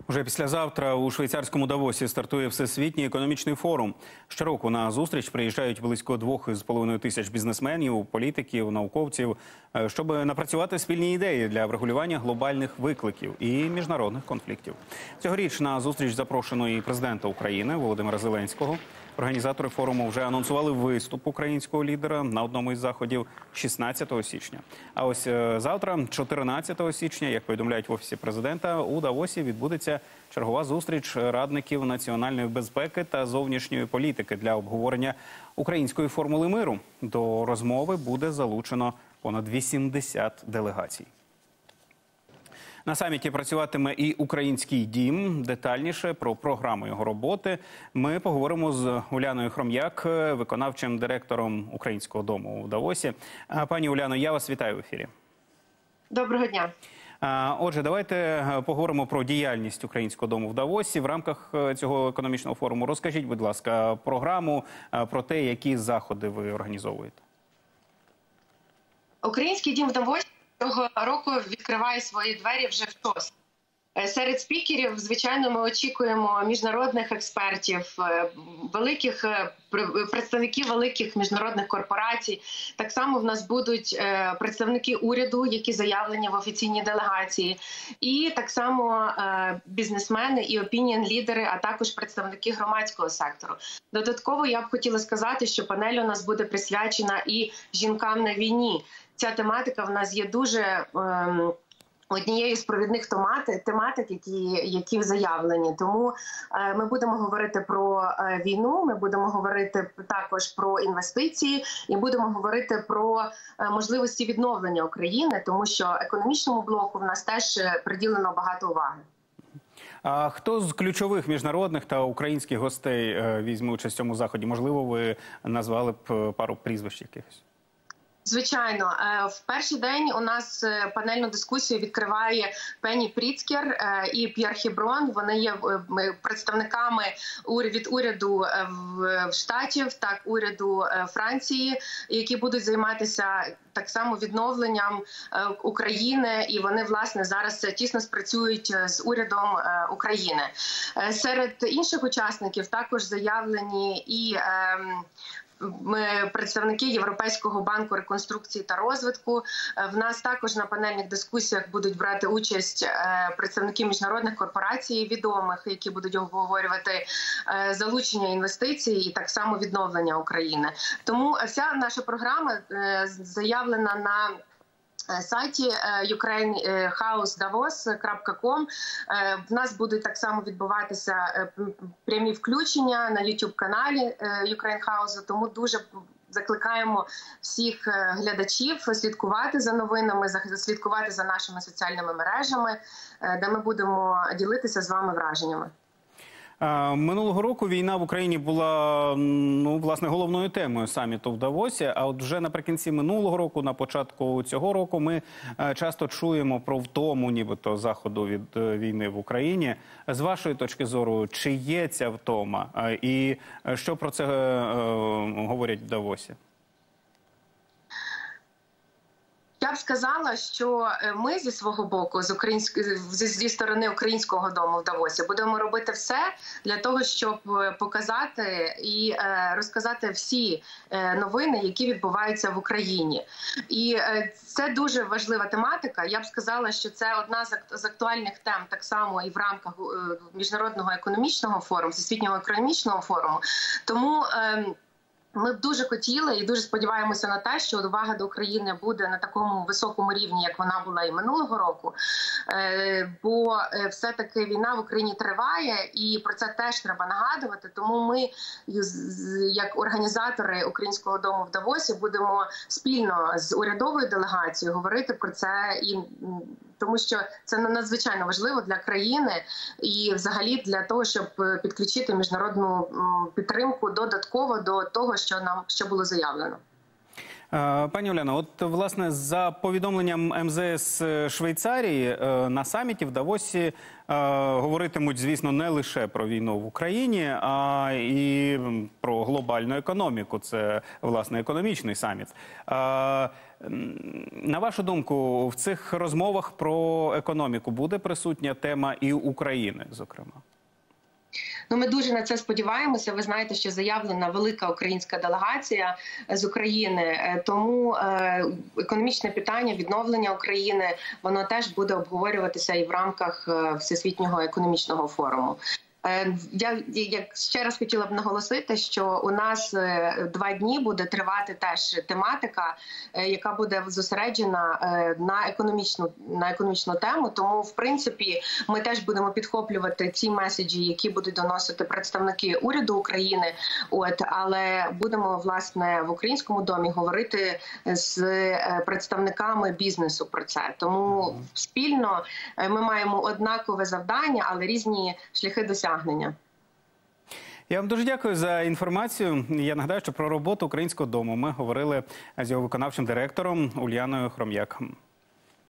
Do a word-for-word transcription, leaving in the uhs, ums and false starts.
Уже післязавтра у швейцарському Давосі стартує Всесвітній економічний форум. Щороку на зустріч приїжджають близько двох з половиною тисяч бізнесменів, політиків, науковців, щоб напрацювати спільні ідеї для врегулювання глобальних викликів і міжнародних конфліктів. Цьогоріч на зустріч запрошено і президента України Володимира Зеленського. Організатори форуму вже анонсували виступ українського лідера на одному із заходів шістнадцятого січня. А ось завтра, чотирнадцятого січня, як повідомляють в Офісі президента, у Давосі відбудеться чергова зустріч радників національної безпеки та зовнішньої політики для обговорення української формули миру. До розмови буде залучено понад вісімдесят делегацій. На саміті працюватиме і Український дім. Детальніше про програму його роботи ми поговоримо з Уляною Хром'як, виконавчим директором Українського дому у Давосі. Пані Уляно, я вас вітаю в ефірі. Доброго дня. Отже, давайте поговоримо про діяльність Українського дому в Давосі. В рамках цього економічного форуму розкажіть, будь ласка, програму, про те, які заходи ви організовуєте. Український дім в Давосі цього року відкриває свої двері вже в шосте. Серед спікерів, звичайно, ми очікуємо міжнародних експертів, великих представників великих міжнародних корпорацій. Так само в нас будуть представники уряду, які заявлені в офіційній делегації, і так само бізнесмени і опініон-лідери, а також представники громадського сектору. Додатково я б хотіла сказати, що панель у нас буде присвячена і жінкам на війні. Ця тематика в нас є дуже ем, однією з провідних тематик, які, які заявлені. Тому е, ми будемо говорити про е, війну, ми будемо говорити також про інвестиції і будемо говорити про е, можливості відновлення України, тому що економічному блоку в нас теж приділено багато уваги. А хто з ключових міжнародних та українських гостей е, візьме участь в цьому заході? Можливо, ви назвали б пару прізвищ якихось? Звичайно, в перший день у нас панельну дискусію відкриває Пенні Пріцкер і П'єр Хеброн. Вони є представниками від уряду Штатів, так уряду Франції, які будуть займатися так само відновленням України, і вони, власне, зараз тісно спрацюють з урядом України. Серед інших учасників також заявлені і Ми представники Європейського банку реконструкції та розвитку. В нас також на панельних дискусіях будуть брати участь представники міжнародних корпорацій відомих, які будуть обговорювати залучення інвестицій і так само відновлення України. Тому вся наша програма заявлена на сайті юкрейн хаус давос крапка ком. В нас будуть так само відбуватися прямі включення на ютуб-каналі Ukraine House, тому дуже закликаємо всіх глядачів слідкувати за новинами, слідкувати за нашими соціальними мережами, де ми будемо ділитися з вами враженнями. Минулого року війна в Україні була, ну, власне, головною темою саміту в Давосі, а от вже наприкінці минулого року, на початку цього року, ми часто чуємо про втому, нібито, заходу від війни в Україні. З вашої точки зору, чи є ця втома? І що про це говорять в Давосі? Я б сказала, що ми зі свого боку, з української зі сторони Українського дому в Давосі, будемо робити все для того, щоб показати і розказати всі новини, які відбуваються в Україні. І це дуже важлива тематика. Я б сказала, що це одна з актуальних тем так само і в рамках міжнародного економічного форуму, всесвітнього економічного форуму. Тому ми б дуже хотіли і дуже сподіваємося на те, що увага до України буде на такому високому рівні, як вона була і минулого року. Бо все-таки війна в Україні триває, і про це теж треба нагадувати. Тому ми, як організатори Українського дому в Давосі, будемо спільно з урядовою делегацією говорити про це, і тому що це надзвичайно важливо для країни і взагалі для того, щоб підключити міжнародну підтримку додатково до того, що нам що було заявлено. Пані Уляно, от, власне, за повідомленням ем зе ес Швейцарії, на саміті в Давосі говоритимуть, звісно, не лише про війну в Україні, а і про глобальну економіку. Це, власне, економічний саміт. На вашу думку, в цих розмовах про економіку буде присутня тема і України, зокрема? Ну, ми дуже на це сподіваємося. Ви знаєте, що заявлена велика українська делегація з України, тому е, економічне питання, відновлення України, воно теж буде обговорюватися і в рамках Всесвітнього економічного форуму. Я, я ще раз хотіла б наголосити, що у нас два дні буде тривати теж тематика, яка буде зосереджена на економічну, на економічну тему. Тому, в принципі, ми теж будемо підхоплювати ці меседжі, які будуть доносити представники уряду України. От, але будемо, власне, в Українському домі говорити з представниками бізнесу про це. Тому спільно ми маємо однакове завдання, але різні шляхи досягнення. Я вам дуже дякую за інформацію. Я нагадаю, що про роботу Українського дому ми говорили з його виконавчим директором Ульяною Хром'як.